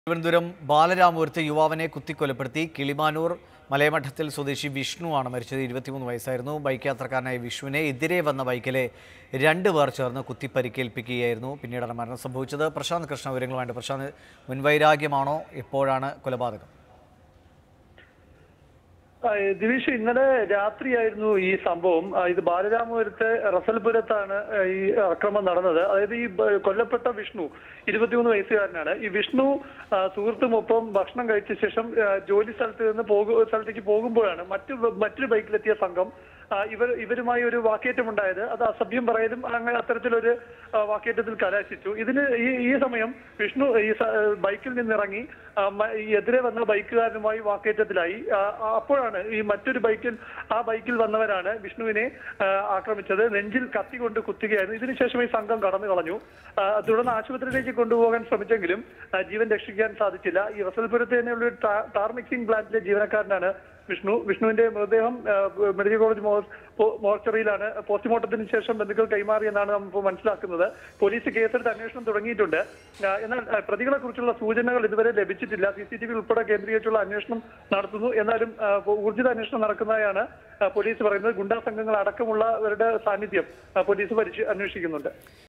തിരുവനന്തപുരം ബാലരാമപുരത്തെ യുവാവിനെ കുത്തിക്കൊലപ്പെടുത്തി കിളിമാനൂർ മലയമഠത്തിൽ സ്വദേശി വിഷ്ണുവാണ് മരിച്ചത്. 23 വയസ്സായിരുന്നു. ബൈക്ക് യാത്രക്കാരനായ വിഷ്ണുവിനെ എതിരെ വന്ന ബൈക്കിലെ 2 പേർ ചേർന്ന് കുത്തിപ്പരിക്കേൽപ്പിക്കുകയായിരുന്നു. പിന്നീടാണ് മരണം സംഭവിച്ചത്. പ്രശാന്ത് കൃഷ്ണ വിവരങ്ങളുമായിട്ട്. പ്രശാന്ത്, മുൻവൈരാഗ്യമാണോ? എപ്പോഴാണ് കൊലപാതകം? ദിവിഷ്, ഇന്നലെ രാത്രിയായിരുന്നു ഈ സംഭവം. ഇത് ബാലരാമപുരത്തെ റസൽപുരത്താണ് ഈ അക്രമം നടന്നത്. അതായത് ഈ കൊല്ലപ്പെട്ട വിഷ്ണു 23 വയസ്സുകാരനാണ്. ഈ വിഷ്ണു സുഹൃത്തുമൊപ്പം ഭക്ഷണം കഴിച്ച ശേഷം ജോലി സ്ഥലത്തേക്ക് പോകുമ്പോഴാണ് മറ്റൊരു ബൈക്കിലെത്തിയ സംഘം ഇവരുമായി ഒരു വാക്കേറ്റമുണ്ടായത്. അത് അസഭ്യം പറയലും അങ്ങനെ അത്തരത്തിലൊരു വാക്കേറ്റത്തിൽ കലാശിച്ചു. ഇതിന് ഈ സമയം വിഷ്ണു ഈ ബൈക്കിൽ നിന്നിറങ്ങി എതിരെ വന്ന ബൈക്കുകാരനുമായി വാക്കേറ്റത്തിലായി. അപ്പോഴാണ് ഈ മറ്റൊരു ബൈക്കിൽ വന്നവരാണ് വിഷ്ണുവിനെ ആക്രമിച്ചത്. നെഞ്ചിൽ കത്തി കൊണ്ട് കുത്തുകയായിരുന്നു. ഇതിനുശേഷം ഈ സംഘം കടന്നു കളഞ്ഞു. തുടർന്ന് ആശുപത്രിയിലേക്ക് കൊണ്ടുപോകാൻ ശ്രമിച്ചെങ്കിലും ജീവൻ രക്ഷിക്കാൻ സാധിച്ചില്ല. ഈ റസൽപുരത്ത് തന്നെയുള്ള ഒരു ടാർ മിക്സിംഗ് പ്ലാന്റിലെ ജീവനക്കാരനാണ് വിഷ്ണുവിന്റെ മൃതദേഹം മെഡിക്കൽ കോളേജ് മോർച്ചറിയിലാണ് പോസ്റ്റ്മോർട്ടത്തിന് ശേഷം ബന്ധുക്കൾ കൈമാറിയെന്നാണ് നമ്മൾ മനസ്സിലാക്കുന്നത്. പോലീസ് കേസെടുത്ത് അന്വേഷണം തുടങ്ങിയിട്ടുണ്ട്. എന്നാൽ പ്രതികളെ കുറിച്ചുള്ള സൂചനകൾ ഇതുവരെ ലഭിച്ചിട്ടില്ല. CCTV ഉൾപ്പെടെ കേന്ദ്രീകരിച്ചുള്ള അന്വേഷണം നടത്തുന്നു. എന്നാലും ഊർജിത അന്വേഷണം നടക്കുന്നതായാണ് പോലീസ് പറയുന്നത്. ഗുണ്ടാ സംഘങ്ങൾ അടക്കമുള്ളവരുടെ സാന്നിധ്യം പോലീസ് അന്വേഷിക്കുന്നുണ്ട്.